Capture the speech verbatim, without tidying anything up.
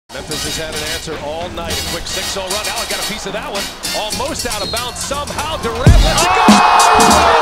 Memphis has had an answer all night. A quick six oh run. Now I got a piece of that one. Almost out of bounds somehow. Durant lets it go.